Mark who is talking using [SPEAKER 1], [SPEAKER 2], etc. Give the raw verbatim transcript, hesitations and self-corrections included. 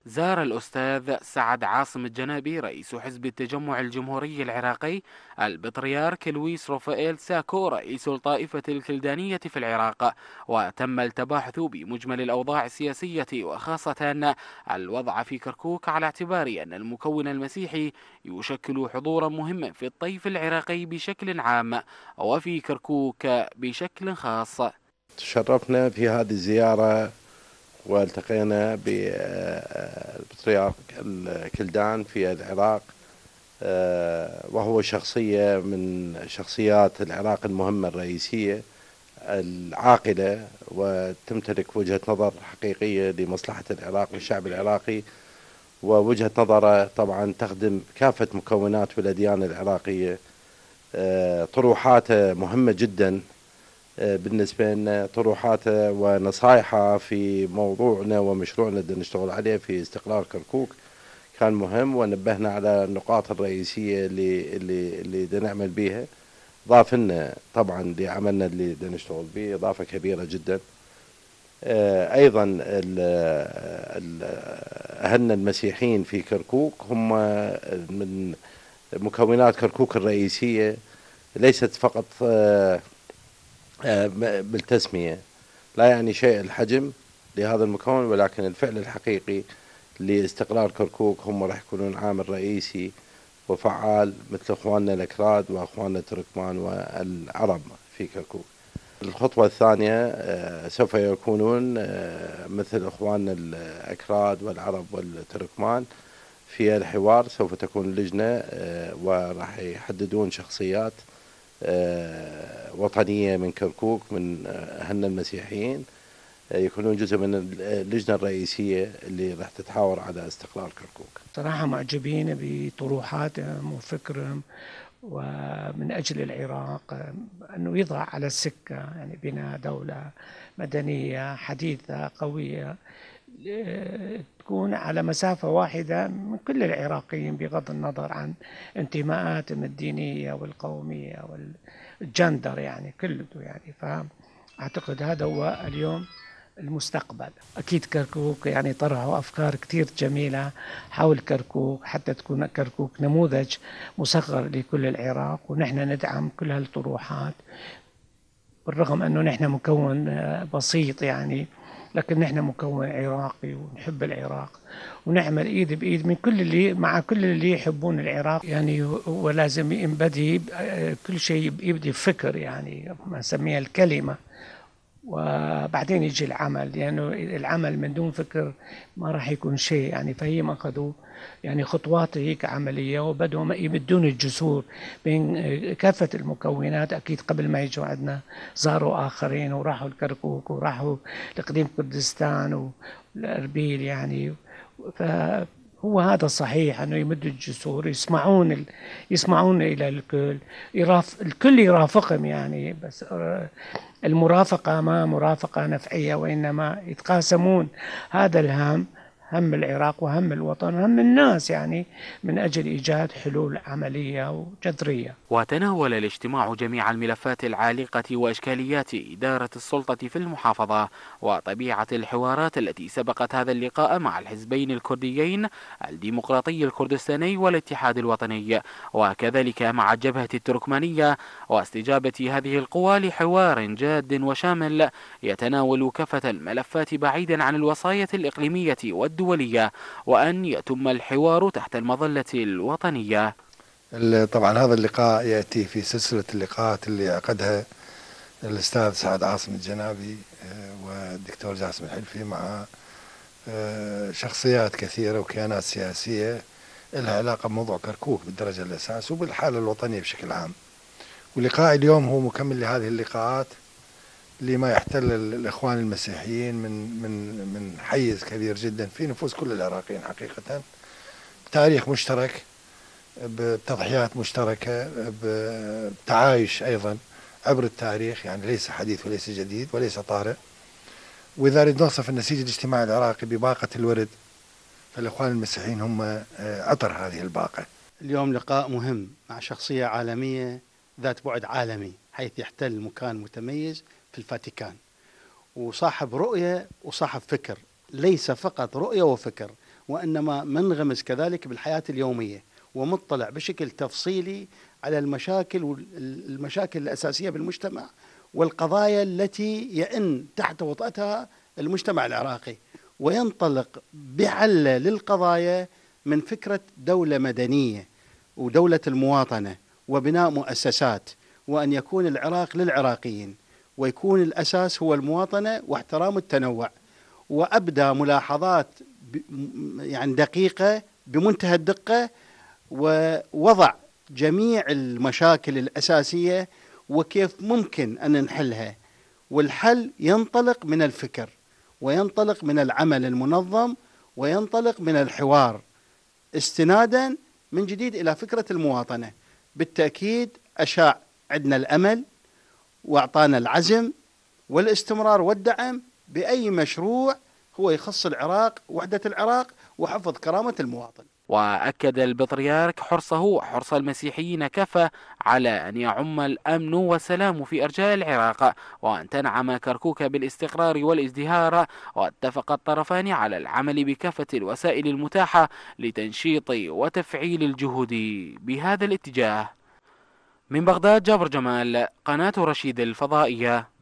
[SPEAKER 1] زار الأستاذ سعد عاصم الجنابي رئيس حزب التجمع الجمهوري العراقي البطريرك لويس رافائيل ساكو رئيس الطائفة الكلدانية في العراق، وتم التباحث بمجمل الأوضاع السياسية وخاصة الوضع في كركوك، على اعتبار أن المكون المسيحي يشكل حضورا مهما في الطيف العراقي بشكل عام وفي كركوك بشكل خاص.
[SPEAKER 2] تشرفنا في هذه الزيارة والتقينا بالبطريرك الكلدان في العراق، وهو شخصية من شخصيات العراق المهمة الرئيسية العاقلة، وتمتلك وجهة نظر حقيقية لمصلحة العراق والشعب العراقي، ووجهة نظره طبعا تخدم كافة مكونات والأديان العراقية. طروحاته مهمة جدا بالنسبة لنا، طروحاته ونصائحه في موضوعنا ومشروعنا اللي نشتغل عليه في استقلال كركوك كان مهم، ونبهنا على النقاط الرئيسية اللي اللي اللي بدنا نعمل بيها. ضاف لنا طبعا لعملنا اللي بدنا نشتغل به إضافة كبيرة جدا. أيضا أهلنا المسيحيين في كركوك هم من مكونات كركوك الرئيسية، ليست فقط بالتسمية، لا يعني شيء الحجم لهذا المكون، ولكن الفعل الحقيقي لاستقلال كركوك هم راح يكونون عامل رئيسي وفعال مثل اخواننا الاكراد واخواننا التركمان والعرب في كركوك. الخطوة الثانية سوف يكونون مثل اخواننا الاكراد والعرب والتركمان في الحوار، سوف تكون لجنة وراح يحددون شخصيات وطنية من كركوك من أهلنا المسيحيين يكونون جزء من اللجنة الرئيسية اللي راح تتحاور على استقلال كركوك.
[SPEAKER 3] صراحة معجبين بطروحاتهم وفكرهم، ومن أجل العراق أنه يضع على السكة يعني بناء دولة مدنية حديثة قوية تكون على مسافة واحدة من كل العراقيين بغض النظر عن انتماءاتهم الدينية والقومية والجندر يعني كله يعني. فأعتقد هذا هو اليوم المستقبل. أكيد كركوك يعني طرحوا أفكار كتير جميلة حول كركوك حتى تكون كركوك نموذج مصغر لكل العراق، ونحن ندعم كل هالطروحات بالرغم أنه نحن مكون بسيط يعني، لكن نحن مكون عراقي ونحب العراق ونعمل ايد بايد من كل اللي مع كل اللي يحبون العراق يعني. ولازم ينبدي كل شيء يبدي فكر يعني ما نسميها الكلمة، وبعدين يجي العمل، لأنه يعني العمل من دون فكر ما راح يكون شيء يعني. فهي أخذوا يعني خطوات هيك عملية وبدأوا يمدون الجسور بين كافة المكونات. أكيد قبل ما يجوا عندنا زاروا آخرين وراحوا الكركوك وراحوا لقديم كردستان والأربيل يعني. فهو هذا صحيح أنه يمدوا الجسور، يسمعون ال... يسمعون إلى الكل، يراف... الكل يرافقهم يعني، بس المرافقة ما مرافقة نفعية، وإنما يتقاسمون هذا الهم، هم العراق وهم الوطن وهم الناس يعني، من أجل إيجاد حلول عملية وجذرية.
[SPEAKER 1] وتناول الاجتماع جميع الملفات العالقة وإشكاليات إدارة السلطة في المحافظة وطبيعة الحوارات التي سبقت هذا اللقاء مع الحزبين الكرديين الديمقراطي الكردستاني والاتحاد الوطني، وكذلك مع الجبهة التركمانية، واستجابة هذه القوى لحوار جاد وشامل يتناول كافة الملفات بعيدا عن الوصاية الإقليمية والدولية، وأن يتم الحوار تحت المظلة الوطنية.
[SPEAKER 4] طبعا هذا اللقاء يأتي في سلسلة اللقاءات اللي عقدها الأستاذ سعد عاصم الجنابي والدكتور جاسم الحلفي مع شخصيات كثيرة وكيانات سياسية لها علاقة بموضوع كركوك بالدرجة الأساس وبالحالة الوطنية بشكل عام. ولقاء اليوم هو مكمل لهذه اللقاءات لما يحتل الإخوان المسيحيين من من من حيز كبير جدا في نفوس كل العراقيين حقيقة، تاريخ مشترك بتضحيات مشتركة بتعايش أيضا عبر التاريخ، يعني ليس حديث وليس جديد وليس طارئ. وإذا نريد نوصف النسيج الاجتماعي العراقي بباقة الورد، فالإخوان المسيحيين هم عطر هذه الباقة.
[SPEAKER 5] اليوم لقاء مهم مع شخصية عالمية ذات بعد عالمي، حيث يحتل مكان متميز في الفاتيكان، وصاحب رؤية وصاحب فكر، ليس فقط رؤية وفكر، وإنما منغمس كذلك بالحياة اليومية ومطلع بشكل تفصيلي على المشاكل والمشاكل الأساسية بالمجتمع والقضايا التي يئن تحت وطأتها المجتمع العراقي، وينطلق بحله للقضايا من فكرة دولة مدنية ودولة المواطنة وبناء مؤسسات، وأن يكون العراق للعراقيين ويكون الأساس هو المواطنة واحترام التنوع. وأبدى ملاحظات يعني دقيقة بمنتهى الدقة، ووضع جميع المشاكل الأساسية وكيف ممكن أن نحلها. والحل ينطلق من الفكر وينطلق من العمل المنظم وينطلق من الحوار، استنادا من جديد إلى فكرة المواطنة. بالتأكيد أشاع عندنا الأمل وأعطانا العزم والاستمرار والدعم بأي مشروع هو يخص العراق، وحدة العراق، وحفظ كرامة المواطن.
[SPEAKER 1] وأكد البطريرك حرصه وحرص المسيحيين كافة على أن يعم الأمن والسلام في أرجاء العراق، وأن تنعم كركوك بالاستقرار والازدهار. واتفق الطرفان على العمل بكافة الوسائل المتاحة لتنشيط وتفعيل الجهود بهذا الاتجاه. من بغداد، جابر جمال، قناة رشيد الفضائية.